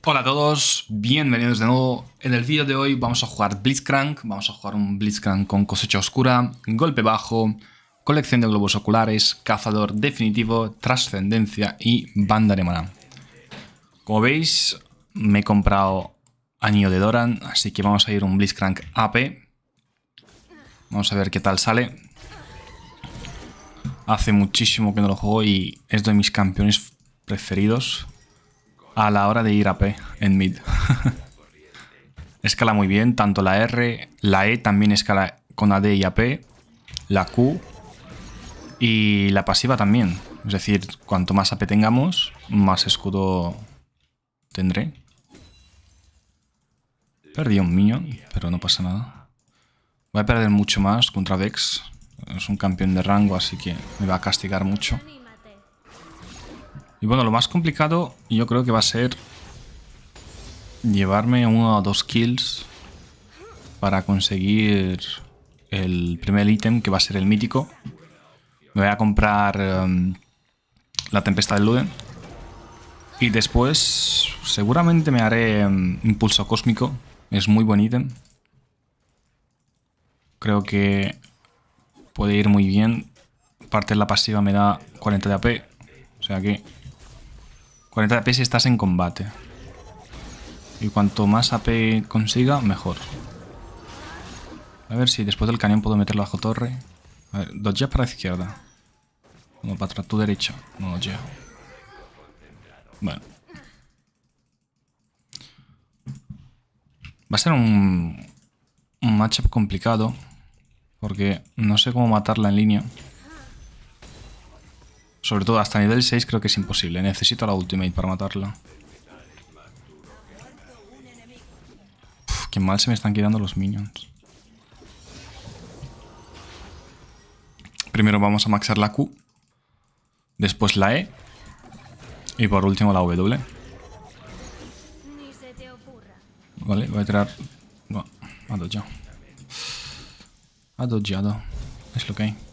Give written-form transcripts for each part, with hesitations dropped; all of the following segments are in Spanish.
Hola a todos, bienvenidos de nuevo. En el vídeo de hoy vamos a jugar Blitzcrank. Vamos a jugar un Blitzcrank con cosecha oscura, golpe bajo, colección de globos oculares, cazador definitivo, trascendencia y banda de maná. Como veis, me he comprado anillo de Doran, así que vamos a ir un Blitzcrank AP. Vamos a ver qué tal sale. Hace muchísimo que no lo juego y es de mis campeones preferidos a la hora de ir AP en mid. Escala muy bien, tanto la R, la E también escala con AD y AP, la Q y la pasiva también. Es decir, cuanto más AP tengamos, más escudo tendré. Perdí un minion, pero no pasa nada. Voy a perder mucho más contra Vex. Es un campeón de rango, así que me va a castigar mucho. Y bueno, lo más complicado yo creo que va a ser llevarme 1 o 2 kills para conseguir el primer ítem, que va a ser el mítico. Me voy a comprar la tempestad de Luden. Y después seguramente me haré impulso cósmico. Es muy buen ítem. Creo que puede ir muy bien. Aparte la pasiva me da 40 de AP. O sea que 40 de AP si estás en combate. Y cuanto más AP consiga, mejor. A ver si después del cañón puedo meterlo bajo torre. A ver, dodgea para la izquierda. No, para atrás, tu derecha. No dodgea. Bueno. Va a ser un matchup complicado. Porque no sé cómo matarla en línea. Sobre todo hasta nivel 6 creo que es imposible. Necesito la ultimate para matarla. Uf, qué mal se me están quedando los minions. Primero vamos a maxar la Q. Después la E. Y por último la W. Vale, voy a tirar... No, ha dodgeado. Ha dodgeado. Es lo que hay.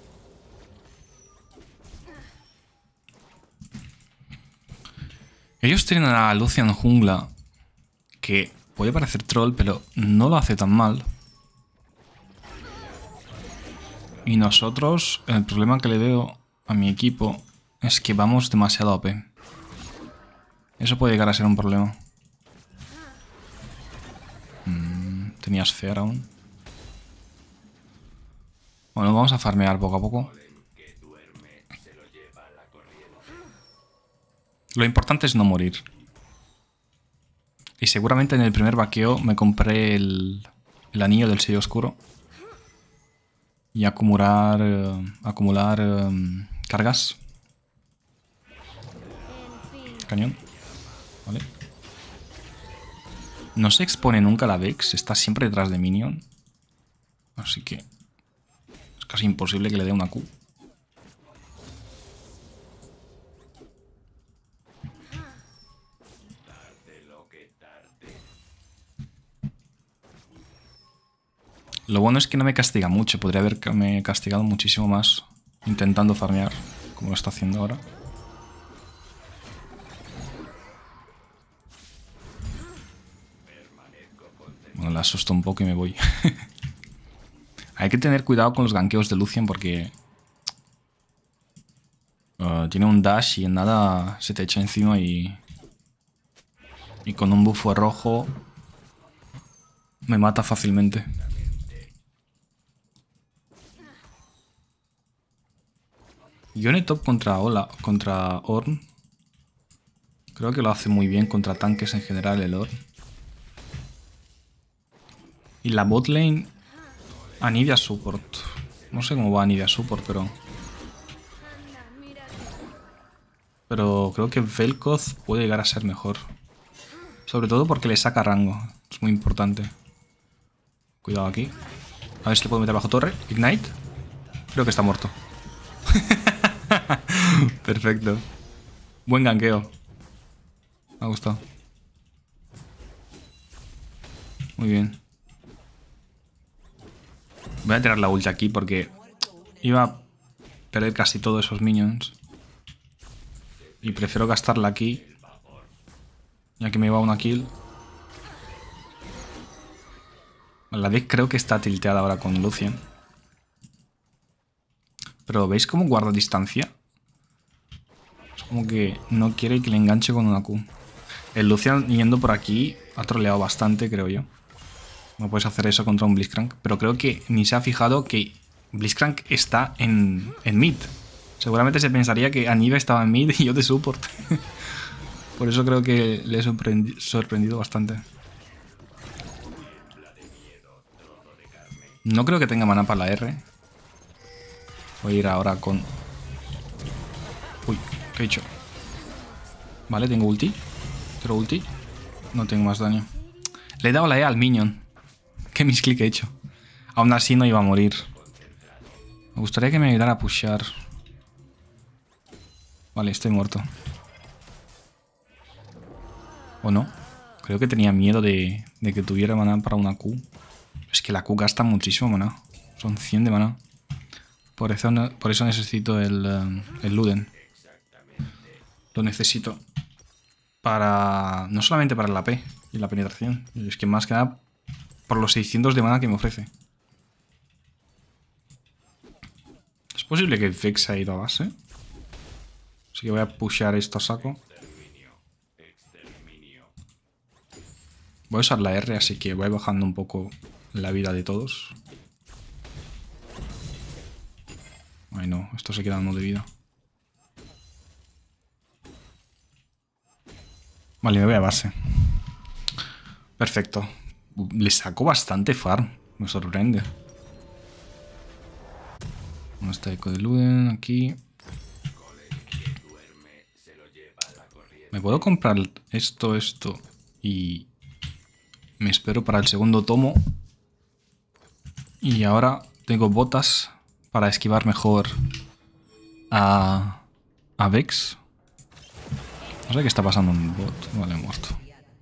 Ellos tienen a Lucian jungla, que puede parecer troll, pero no lo hace tan mal. Y nosotros, el problema que le veo a mi equipo es que vamos demasiado AP. Eso puede llegar a ser un problema. Tenías Fear aún. Bueno, vamos a farmear poco a poco. Lo importante es no morir. Y seguramente en el primer vaqueo me compré el anillo del sello oscuro. Y acumular cargas. Cañón. Vale. No se expone nunca la Vex. Está siempre detrás de minion. Así que es casi imposible que le dé una Q. Lo bueno es que no me castiga mucho. Podría haberme castigado muchísimo más intentando farmear, como lo está haciendo ahora. Bueno, la asusto un poco y me voy. Hay que tener cuidado con los gankeos de Lucian porque tiene un dash y en nada se te echa encima y con un bufo rojo me mata fácilmente. Yone top contra Ornn. Creo que lo hace muy bien contra tanques en general el Ornn. Y la botlane Anivia support. No sé cómo va Anivia support, pero creo que Vel'Koz puede llegar a ser mejor. Sobre todo porque le saca rango. Es muy importante. Cuidado aquí. A ver si le puedo meter bajo torre. Ignite. Creo que está muerto. Perfecto. Buen ganqueo. Me ha gustado. Muy bien. Voy a tirar la ulti aquí porque iba a perder casi todos esos minions. Y prefiero gastarla aquí Ya que me iba una kill. La deck creo que está tilteada ahora con Lucian. Pero ¿veis cómo guarda distancia? Es como que no quiere que le enganche con una Q. El Lucian yendo por aquí ha troleado bastante, creo yo. No puedes hacer eso contra un Blitzcrank. Pero creo que ni se ha fijado que Blitzcrank está en mid. Seguramente se pensaría que Anivia estaba en mid y yo de support. Por eso creo que le he sorprendido bastante. No creo que tenga mana para la R. Voy a ir ahora con... Uy, ¿qué he hecho? Vale, tengo ulti. ¿Quiero ulti? No tengo más daño. Le he dado la E al minion. Qué misclick he hecho. Aún así no iba a morir. Me gustaría que me ayudara a pushear. Vale, estoy muerto. ¿O no? Creo que tenía miedo de que tuviera maná para una Q. Es que la Q gasta muchísimo maná. Son 100 de maná. Por eso necesito el Luden. Lo necesito. Para... No solamente para la P y la penetración. Es que más que nada por los 600 de maná que me ofrece. Es posible que Vex ha ido a base. Así que voy a pushear esto a saco. Voy a usar la R, así que voy bajando un poco la vida de todos. Ay no, esto se queda uno de vida. Vale, me voy a base. Perfecto. Le saco bastante farm. Me sorprende. No está eco de Luden aquí. Me puedo comprar esto y me espero para el segundo tomo. Y ahora tengo botas para esquivar mejor a Vex. No sé qué está pasando en el bot. Vale, muerto.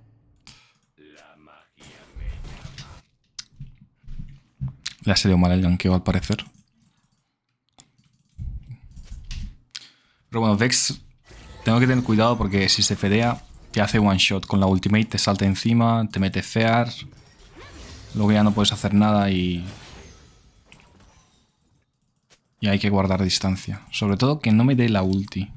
Le ha salido mal el ganqueo al parecer. Pero bueno, Vex tengo que tener cuidado porque si se fedea te hace one shot. Con la ultimate te salta encima, te mete fear. Luego ya no puedes hacer nada y hay que guardar distancia. Sobre todo que no me dé la ulti.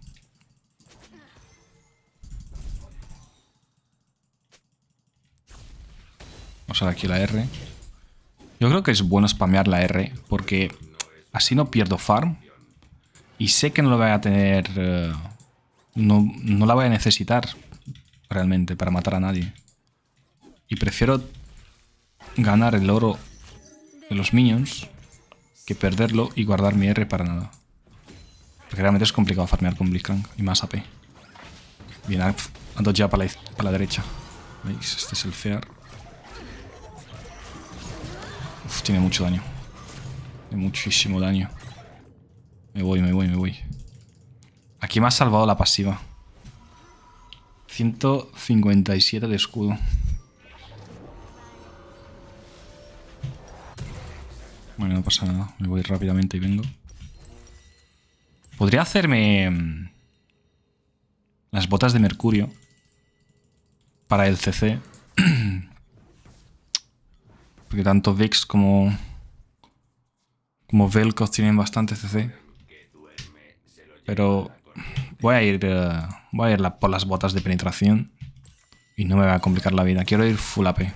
Vamos a ver aquí la R. Yo creo que es bueno spamear la R porque así no pierdo farm. Y sé que no lo voy a tener... no la voy a necesitar realmente para matar a nadie. Y prefiero ganar el oro de los minions que perderlo y guardar mi R para nada. Porque realmente es complicado farmear con Blitzcrank y más AP. Bien, ando ya para la derecha. ¿Veis? Este es el fear. Uf, tiene mucho daño. Tiene muchísimo daño. Me voy. Aquí me ha salvado la pasiva. 157 de escudo. Bueno, no pasa nada. Me voy rápidamente y vengo. Podría hacerme las botas de mercurio para el CC. Porque tanto Vex como Vel'Koz tienen bastante CC. Pero voy a ir por las botas de penetración. Y no me va a complicar la vida. Quiero ir full AP.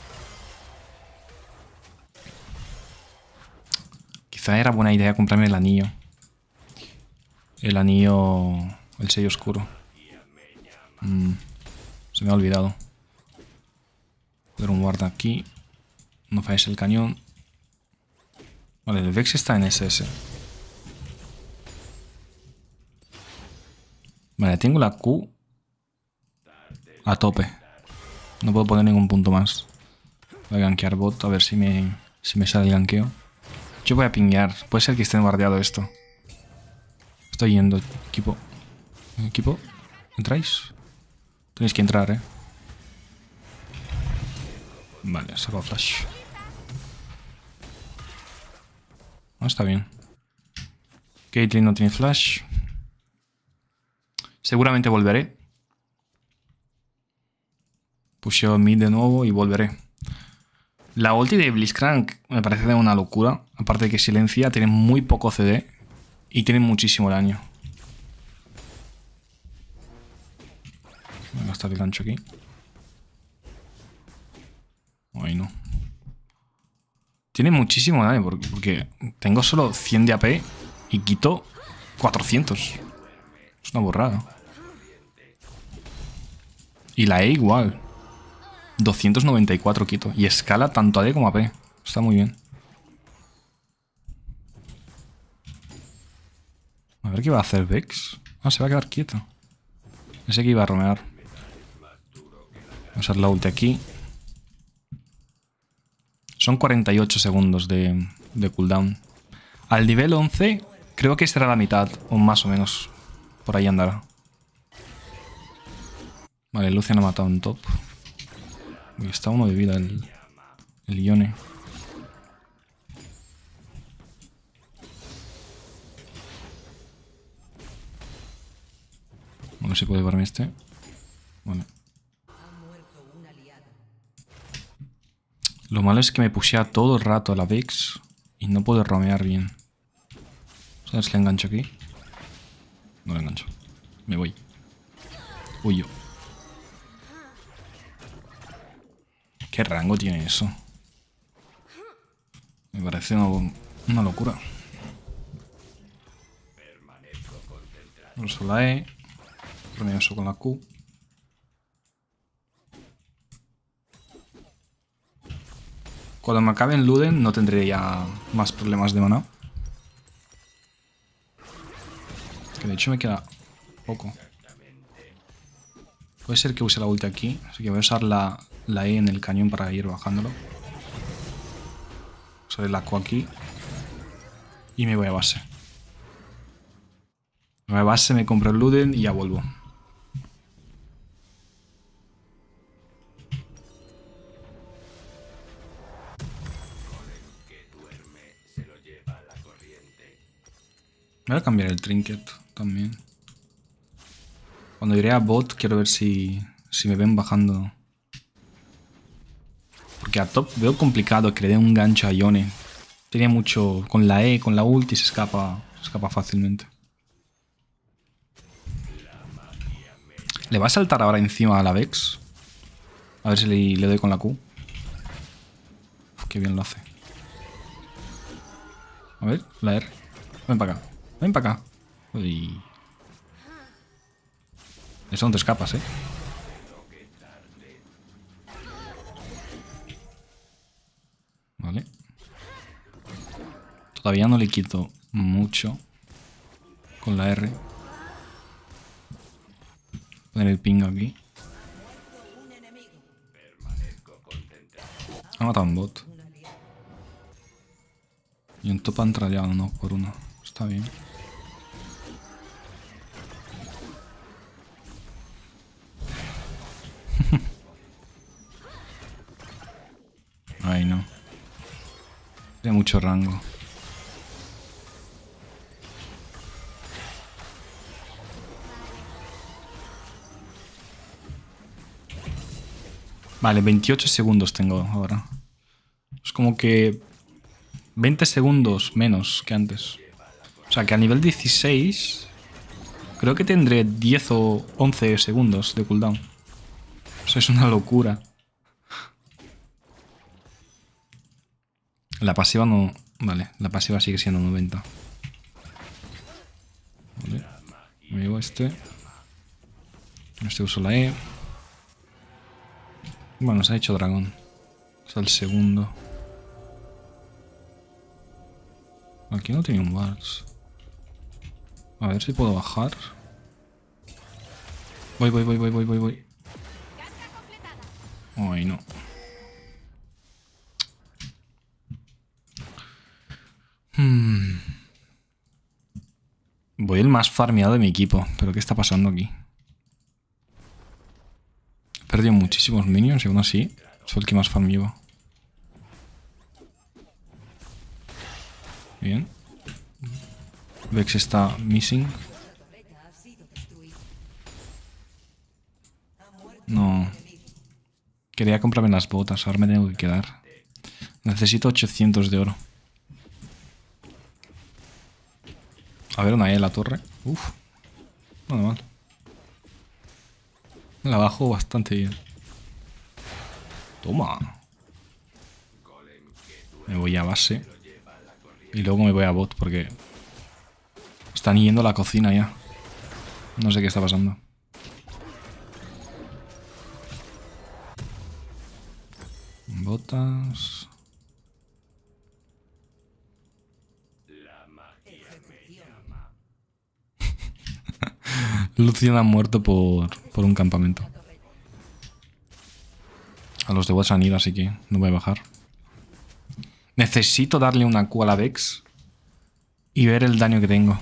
Quizá era buena idea comprarme el anillo. El anillo... El sello oscuro. Se me ha olvidado. Poner un guarda aquí. No falles el cañón. Vale, el Vex está en SS. Vale, tengo la Q a tope. No puedo poner ningún punto más. Voy a gankear bot a ver si me sale el gankeo. Yo voy a pinguear. Puede ser que esté guardeado esto. Estoy yendo, equipo. ¿Equipo? ¿Entráis? Tenéis que entrar, ¿eh? Vale, saco flash. No, está bien. Caitlyn no tiene flash. Seguramente volveré. Pusheo mid de nuevo y volveré. La ulti de Blitzcrank me parece de una locura. Aparte de que silencia, tiene muy poco CD y tiene muchísimo daño. Voy a gastar el gancho aquí. Ay, no. Tiene muchísimo daño porque tengo solo 100 de AP y quito 400. Es una borrada. Y la E igual. 294 quito. Y escala tanto AD como AP. Está muy bien. A ver qué va a hacer Vex. Ah, se va a quedar quieto. Pensé que iba a romear. Voy a usar la ulti aquí. Son 48 segundos de cooldown. Al nivel 11 creo que será la mitad, o más o menos. Por ahí andará. Vale, Lucian ha matado un top. Y está uno de vida el Yone. A ver si puedo llevarme este. Vale. Lo malo es que me pushea todo el rato a la Vex y no puedo romear bien. ¿Sabes? Le engancho aquí. No le engancho. Me voy. Huyo. ¿Qué rango tiene eso? Me parece una locura. Uso la E. Romeo eso con la Q. Cuando me acabe en Luden no tendré ya más problemas de maná. Que de hecho me queda poco. Puede ser que use la ulti aquí. Así que voy a usar la E en el cañón para ir bajándolo. Usaré la Q aquí. Y me voy a base. Me voy a base, me compro el Luden y ya vuelvo. Voy a cambiar el trinket también. Cuando iré a bot quiero ver si me ven bajando. Porque a top veo complicado que le dé un gancho a Yone. Tenía mucho con la E, con la ulti se escapa fácilmente. ¿Le va a saltar ahora encima a la Vex? A ver si le doy con la Q. Uf, qué bien lo hace. A ver, la R. Ven para acá. Ven para acá. Uy. Eso no te escapas, ¿eh? Vale. Todavía no le quito mucho con la R. Poner el ping aquí. Ha matado un bot. Y un top han trallado uno por uno. Está bien. Ay, no. Tiene mucho rango. Vale, 28 segundos tengo ahora. Es como que 20 segundos menos que antes. O sea que a nivel 16 creo que tendré 10 o 11 segundos de cooldown. Eso es una locura. La pasiva no... Vale, la pasiva sigue siendo 90. Vale. Me llevo este. Este uso la E. Bueno, se ha hecho dragón. Es el segundo. Aquí no tiene un Bars. A ver si puedo bajar. Voy. Ay, no. Voy el más farmeado de mi equipo. ¿Pero qué está pasando aquí? He perdido muchísimos minions y aún así soy el que más farm llevo. Bien. Vex está missing. No. Quería comprarme las botas, ahora me tengo que quedar. Necesito 800 de oro. A ver, una E en la torre. Uf. No mal. La bajo bastante bien. Toma. Me voy a base. Y luego me voy a bot porque están yendo a la cocina ya. No sé qué está pasando. Botas. Lucian ha muerto por un campamento. A los de bots han ido, así que no voy a bajar. Necesito darle una Q a la Vex y ver el daño que tengo.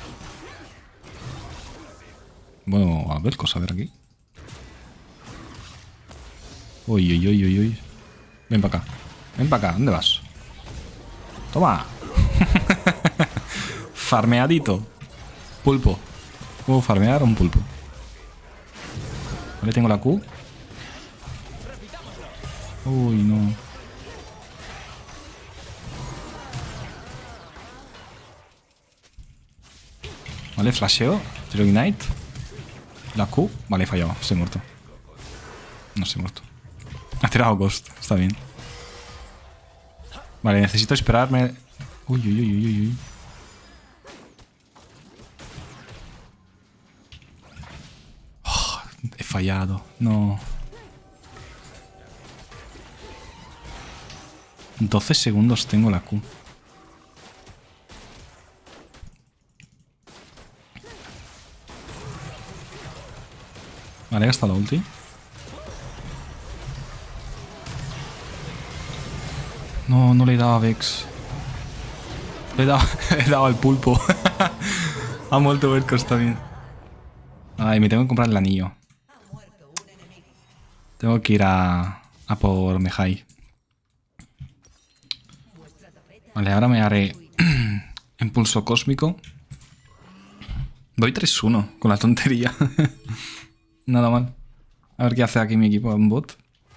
Bueno, a ver, cosa a ver aquí. Uy, uy, uy, uy, uy. Ven para acá. Ven para acá. ¿Dónde vas? Toma. Farmeadito. Pulpo. ¿Puedo farmear un pulpo? Vale, tengo la Q. Uy, no. Vale, flasheo. Tiro Ignite. La Q. Vale, he fallado. Estoy muerto. No estoy muerto. Ha tirado Ghost. Está bien. Vale, necesito esperarme. Uy, uy, uy, uy, uy. Oh, he fallado. No. 12 segundos tengo la Q. Vale, he gastado la ulti. No, no le he dado a Vex. Le he dado al pulpo. Ha muerto Vex, está bien. Ay, me tengo que comprar el anillo. Tengo que ir a por Mejai. Vale, ahora me haré impulso cósmico. Voy 3-1 con la tontería. Nada mal. A ver qué hace aquí mi equipo en bot.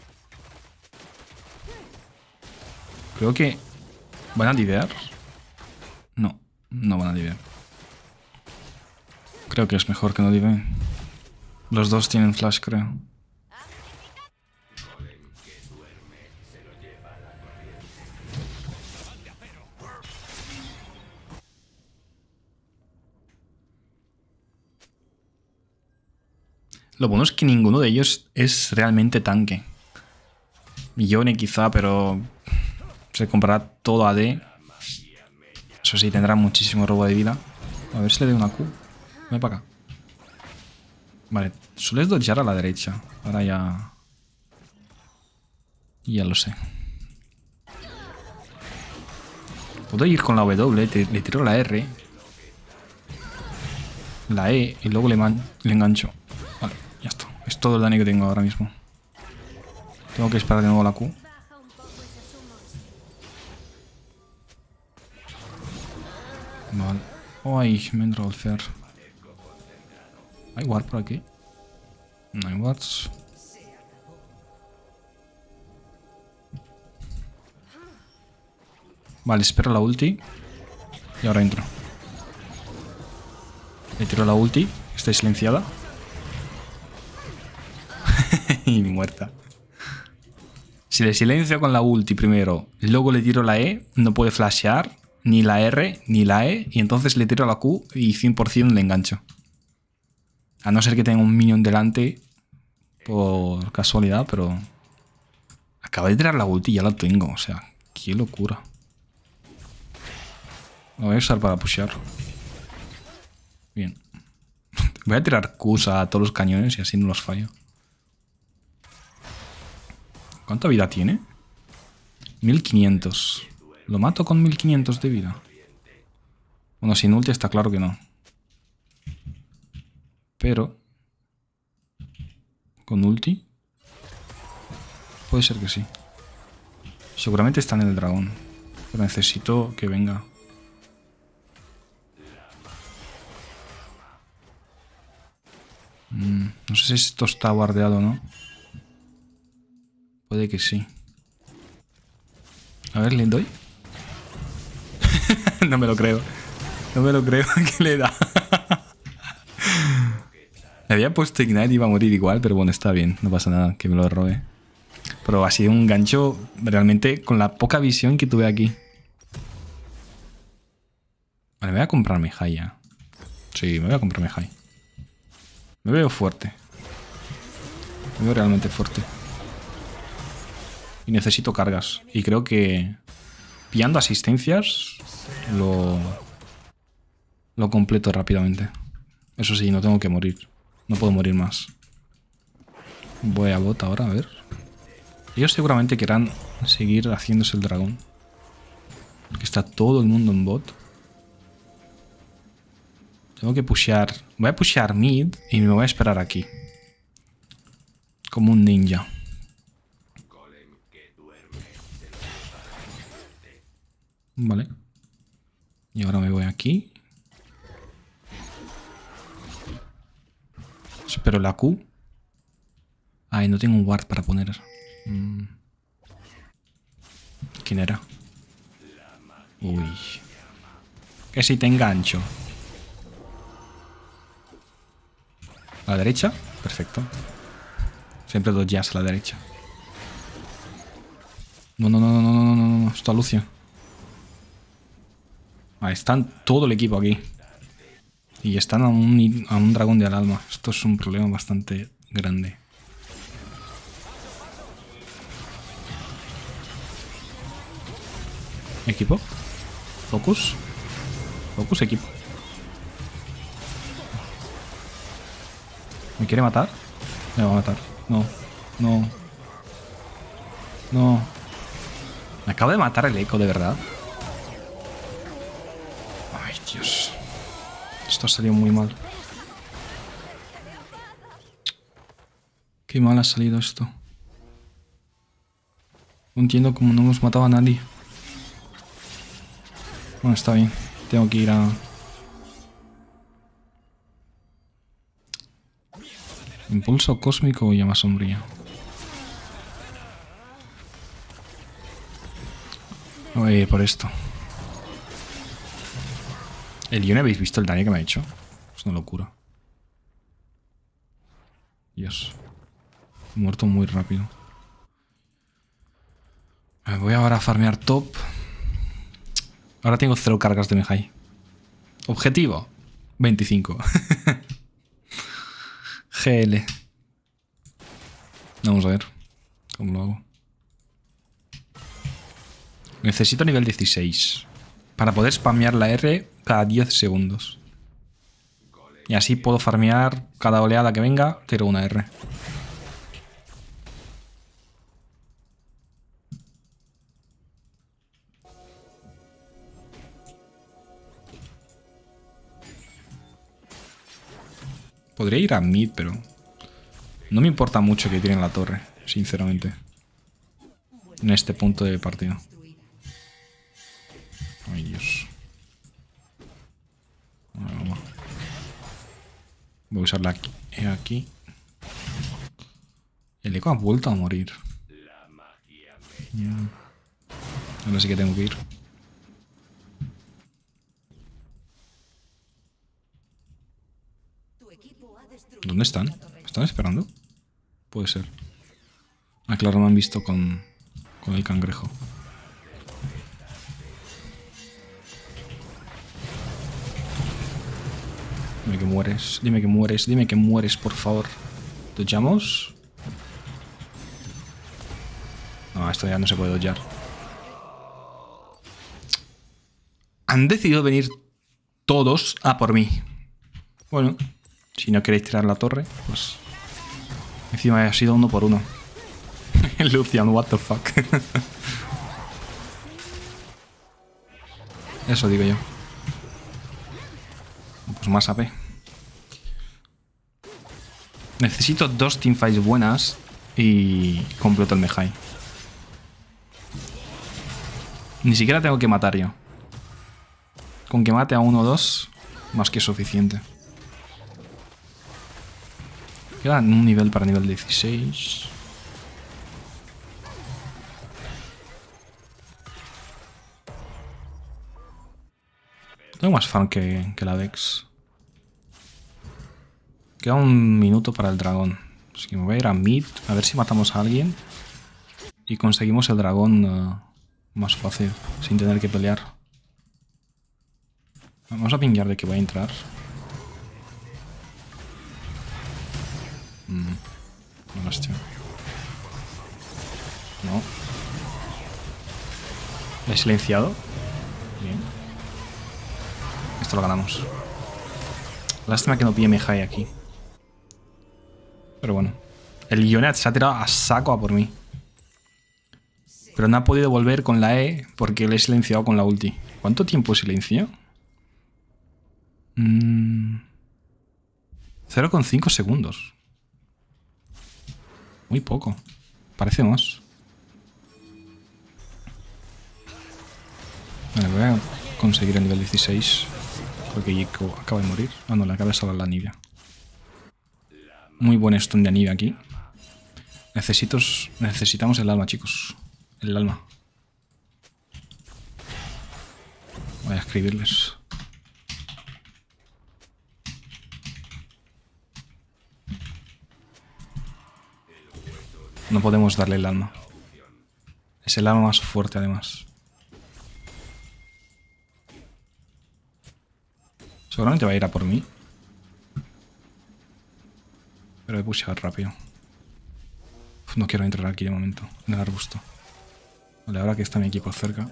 Creo que... ¿Van a divear? No, no van a divear. Creo que es mejor que no diveen. Los dos tienen flash, creo. Lo bueno es que ninguno de ellos es realmente tanque. Yone quizá, pero se comprará todo AD. Eso sí, tendrá muchísimo robo de vida. A ver si le doy una Q. Ven para acá. Vale, sueles dodgear a la derecha. Ahora ya... Ya lo sé. Puedo ir con la W, le tiro la R. La E y luego le engancho. Vale, ya está. Es todo el daño que tengo ahora mismo. Tengo que esperar de nuevo la Q. Vale. Ay, me entró el Fer. ¿Hay ward por aquí? No hay wards. Vale, espero la ulti. Y ahora entro. Le tiro la ulti. Está silenciada. Y muerta. Si le silencio con la ulti primero, luego le tiro la E, no puede flashear, ni la R, ni la E, y entonces le tiro la Q y 100% le engancho. A no ser que tenga un minion delante por casualidad, pero... Acabo de tirar la ulti y ya la tengo, o sea, qué locura. Lo voy a usar para pushear. Bien. Voy a tirar Qs a todos los cañones y así no los fallo. ¿Cuánta vida tiene? 1500. ¿Lo mato con 1500 de vida? Bueno, sin ulti está claro que no. Pero... ¿Con ulti? Puede ser que sí. Seguramente está en el dragón. Pero necesito que venga. No sé si esto está guardeado o no. Puede que sí. A ver, ¿le doy? No me lo creo. No me lo creo que le da. Le había puesto Ignite y iba a morir igual, pero bueno, está bien. No pasa nada, que me lo robe. Pero ha sido un gancho realmente con la poca visión que tuve aquí. Vale, me voy a comprarme high ya. Sí, me voy a comprarme high. Me veo fuerte. Me veo realmente fuerte. Y necesito cargas. Y creo que pillando asistencias lo completo rápidamente. Eso sí, no tengo que morir. No puedo morir más. Voy a bot ahora, a ver. Ellos seguramente querrán seguir haciéndose el dragón. Porque está todo el mundo en bot. Tengo que pushear. Voy a pushear mid y me voy a esperar aquí. Como un ninja. Vale. Y ahora me voy aquí. Espero la Q. Ay, no tengo un ward para poner. ¿Quién era? Uy. Que si te engancho. ¿A la derecha? Perfecto. Siempre dos jazz a la derecha. No, no, no, no, no, no, no, no. Está Lucia. Ah, están todo el equipo aquí. Y están a un dragón de alma. Esto es un problema bastante grande. Equipo. Focus. Focus, equipo. ¿Me quiere matar? Me va a matar. No. No. No. Me acabo de matar el eco, de verdad. Ay, Dios. Esto ha salido muy mal. Qué mal ha salido esto. No entiendo cómo no hemos matado a nadie. Bueno, está bien. Tengo que ir a... Impulso cósmico o llama sombría. Voy a ir por esto. El Yone, ¿habéis visto el daño que me ha hecho? Es una locura. Dios. He muerto muy rápido. Me voy ahora a farmear top. Ahora tengo 0 cargas de Mejai. Objetivo 25. GL. Vamos a ver cómo lo hago. Necesito nivel 16 para poder spamear la R cada 10 segundos. Y así puedo farmear cada oleada que venga, tiro una R. Podría ir a mid, pero no me importa mucho que tiren la torre, sinceramente. En este punto de partida. Ay, Dios. Vamos. Voy a usarla aquí. El eco ha vuelto a morir. Ahora sí que tengo que ir. ¿Dónde están? ¿Me están esperando? Puede ser. Ah, claro, me han visto con el cangrejo. Dime que mueres, dime que mueres, dime que mueres, por favor. ¿Dodgeamos? No, esto ya no se puede dodgear. Han decidido venir todos a por mí. Bueno, si no queréis tirar la torre, pues... Encima ha sido 1 por 1. Lucian, what the fuck. Eso digo yo. Pues más AP. Necesito 2 teamfights buenas y completo el Mejai. Ni siquiera tengo que matar yo. Con que mate a 1 o 2, más que suficiente. Queda un nivel para nivel 16. Tengo más farm que la Vex. Queda un minuto para el dragón. Así que me voy a ir a mid. A ver si matamos a alguien. Y conseguimos el dragón más fácil. Sin tener que pelear. Vamos a pinguear de que voy a entrar. No, hostia. No. ¿Le he silenciado? Bien. Esto lo ganamos. Lástima que no pille Mejai aquí. Pero bueno. El Ionet se ha tirado a saco a por mí. Pero no ha podido volver con la E porque le he silenciado con la ulti. ¿Cuánto tiempo silencio? 0,5 segundos. Muy poco. Parece más. Vale, voy a conseguir el nivel 16. Porque Jiko acaba de morir. Ah, no, le acaba de salvar la Nibia. Muy buen stun de Nibia aquí. Necesitamos el alma, chicos. El alma. Voy a escribirles. No podemos darle el alma. Es el alma más fuerte, además. Seguramente va a ir a por mí. Pero he pusheado rápido. No quiero entrar aquí de momento, en el arbusto. Vale, ahora que está mi equipo cerca.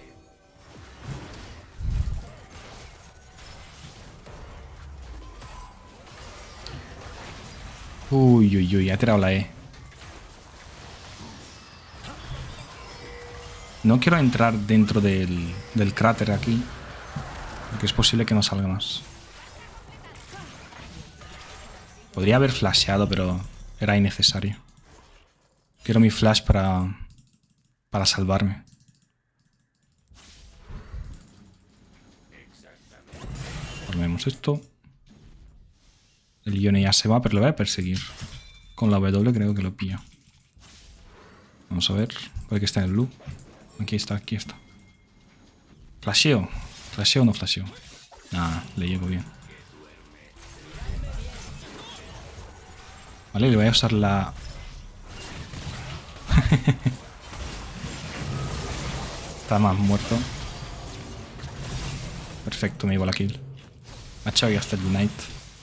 Uy, uy, uy, ha tirado la E. No quiero entrar dentro del cráter aquí. Porque es posible que no salga más. Podría haber flasheado, pero era innecesario. Quiero mi flash para salvarme. Formemos esto. El Ione ya se va, pero lo voy a perseguir. Con la W creo que lo pillo. Vamos a ver. Puede que está en el blue. Aquí está, aquí está. Flasheo. ¿Flasheo o no flasheo? Nah, le llevo bien. Vale, le voy a usar la... Está más muerto. Perfecto, me llevo la kill. Ha echado ya hasta el Unite.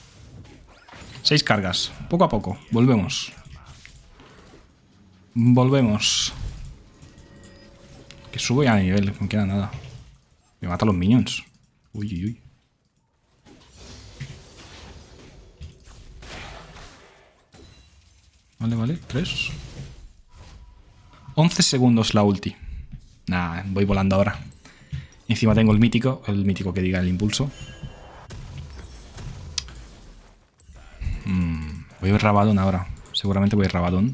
6 cargas, poco a poco. Volvemos. Volvemos. Que subo ya a nivel, no queda nada. Me mata a los minions. Uy, uy, uy. Vale, vale, 3. 11 segundos la ulti. Nah, voy volando ahora. Encima tengo el mítico que diga el impulso. Voy a ir Rabadón ahora. Seguramente voy a ir Rabadón.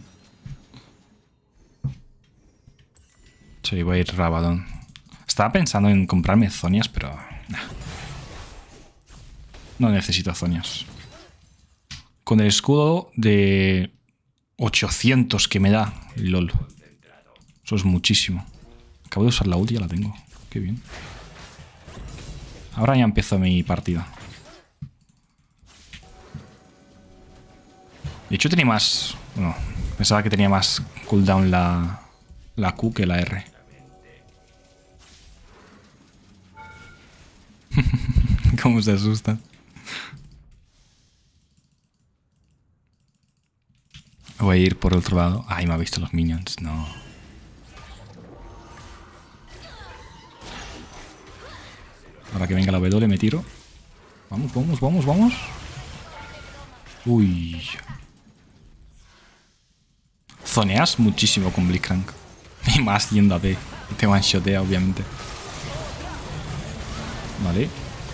Sí, voy a ir Rabadón. Estaba pensando en comprarme zonias, pero... Nah. No necesito zonias. Con el escudo de 800 que me da, lol. Eso es muchísimo. Acabo de usar la ulti y ya la tengo. Qué bien. Ahora ya empiezo mi partida. De hecho tenía más... Bueno, pensaba que tenía más cooldown la Q que la R. Cómo se asusta. Voy a ir por otro lado. Ay, me ha visto los minions. No. Ahora que venga la W me tiro. Vamos, vamos, vamos, vamos. Uy. Zoneas muchísimo con Blitzcrank. Y más yendo a B. Y te one-shotea, obviamente. Vale.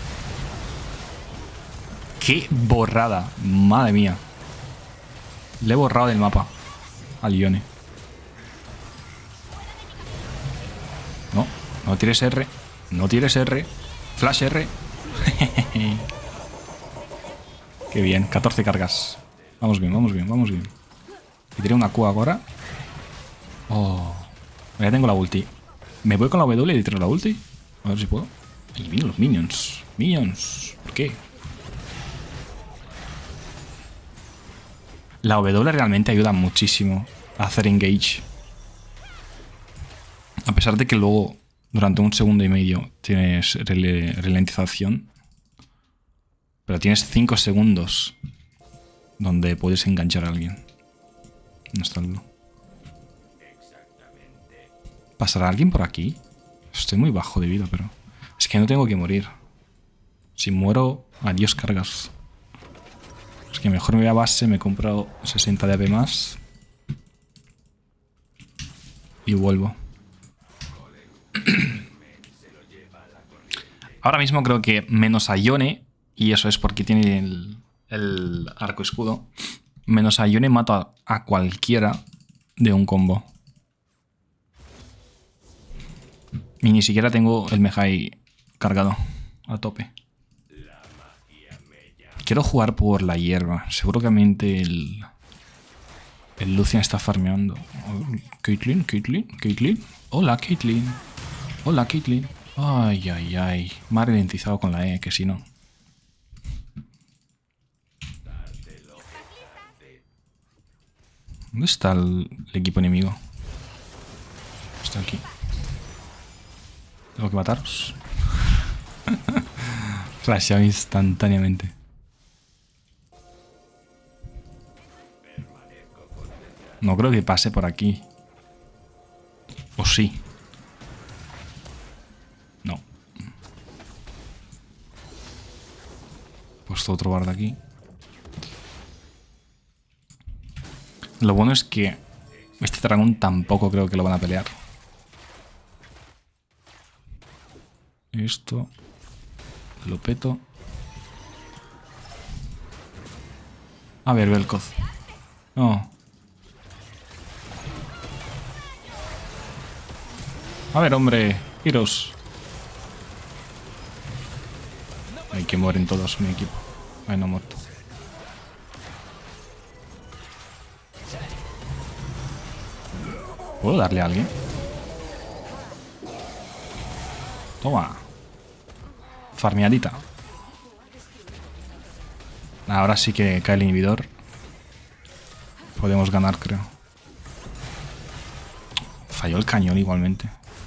¡Qué borrada! Madre mía. Le he borrado del mapa al Ione. No, no tires R. No tires R. Flash R. Qué bien, 14 cargas. Vamos bien, vamos bien, vamos bien. Y tiré una Q ahora. Oh, ya tengo la ulti. ¿Me voy con la W y tiro la ulti? A ver si puedo. Ahí vienen los minions. Minions. ¿Por qué? La W realmente ayuda muchísimo a hacer engage. A pesar de que luego, durante 1 segundo y medio, tienes ralentización. Pero tienes 5 segundos donde puedes enganchar a alguien. No está el blue. ¿Pasará alguien por aquí? Estoy muy bajo de vida, pero... Es que no tengo que morir. Si muero, adiós cargas. Es que mejor me voy a base, me he comprado 60 de AP más. Y vuelvo. Ahora mismo creo que menos a Yone, y eso es porque tiene el arco escudo, menos a Yone mato a cualquiera de un combo. Y ni siquiera tengo el Mejai cargado a tope. Quiero jugar por la hierba. Seguramente el Lucian está farmeando. Caitlyn. Hola, Caitlyn. Hola, Caitlyn. Ay, ay, ay. Me ha ralentizado con la E, que si no. ¿Dónde está el equipo enemigo? Está aquí. Tengo que mataros. Flasheo instantáneamente. No creo que pase por aquí. ¿O sí? No. He puesto otro bar de aquí. Lo bueno es que este dragón tampoco creo que lo van a pelear. Esto lo peto. A ver, Vel'Koz. No. A ver, hombre. Iros. Hay que mueren todos mi equipo. Ay, no ha muerto. ¿Puedo darle a alguien? Toma. Farmeadita. Ahora sí que cae el inhibidor. Podemos ganar, creo. Falló el cañón igualmente.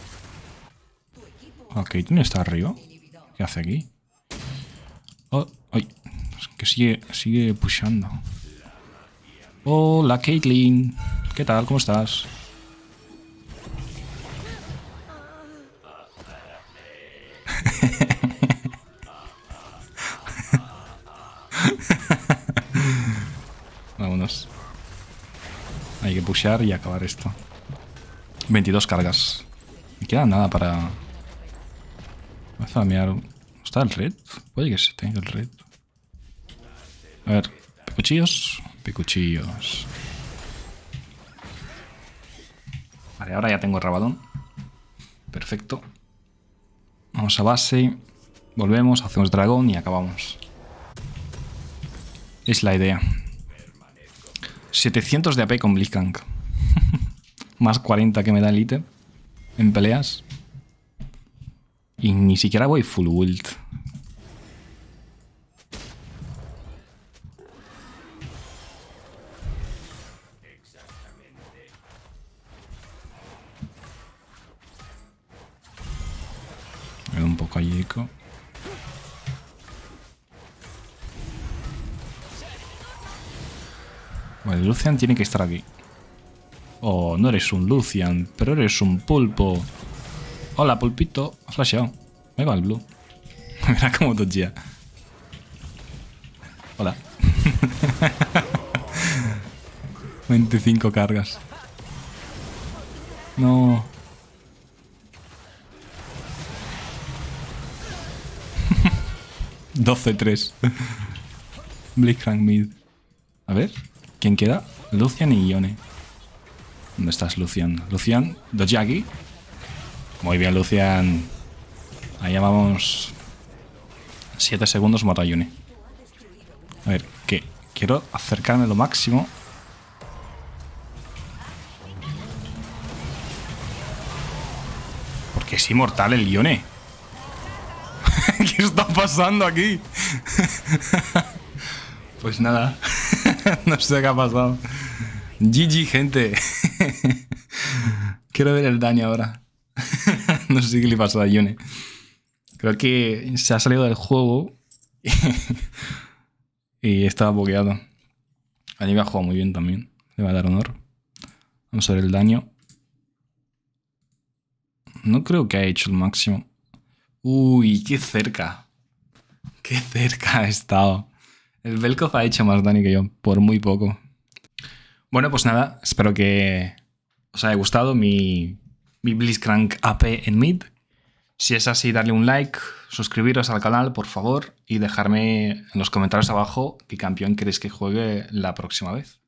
Ok, ¿Caitlyn está arriba? ¿Qué hace aquí? Oh, ay. Es que sigue pushando. Hola, Caitlyn. ¿Qué tal? ¿Cómo estás? Vámonos. Hay que pushear y acabar esto. 22 cargas. Me queda nada para... Voy a farmear. ¿Está el red? Puede que se tenga el red. A ver. Picuchillos. Picuchillos. Vale, ahora ya tengo el rabadón. Perfecto. Vamos a base. Volvemos, hacemos dragón y acabamos. Es la idea. 700 de AP con Blitzcrank. Más 40 que me da el ítem en peleas. Y ni siquiera voy full ult. Me da un poco allí eco. Vale, Lucian tiene que estar aquí. Oh, no eres un Lucian, pero eres un pulpo. Hola, pulpito. Ha flasheado. Me va el blue. Mira cómo dodgea. Hola. 25 cargas. No. $12-3. Blitzcrank mid. A ver, ¿quién queda? Lucian y Yone. ¿Dónde estás, Lucian? Lucian, dodge aquí. Muy bien, Lucian. Ahí vamos. 7 segundos, mata a Yone. A ver, que quiero acercarme lo máximo. Porque es inmortal el Yone. ¿Qué está pasando aquí? Pues nada. No sé qué ha pasado. GG, gente. Quiero ver el daño ahora. No sé qué le pasó a Yone. Creo que se ha salido del juego y estaba bugueado. Anivia ha jugado muy bien también. Le va a dar honor. Vamos a ver el daño. No creo que haya hecho el máximo. Uy, qué cerca. Qué cerca ha estado. El Vel'Koz ha hecho más daño que yo, por muy poco. Bueno, pues nada, espero que os haya gustado mi Blitzcrank AP en mid. Si es así, darle un like, suscribiros al canal, por favor, y dejarme en los comentarios abajo qué campeón queréis que juegue la próxima vez.